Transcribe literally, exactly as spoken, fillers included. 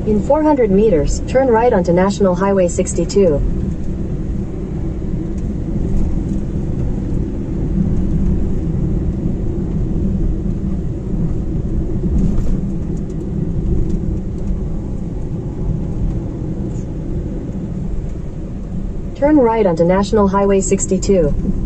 In four hundred meters, turn right onto National Highway sixty-two. Turn right onto National Highway sixty-two.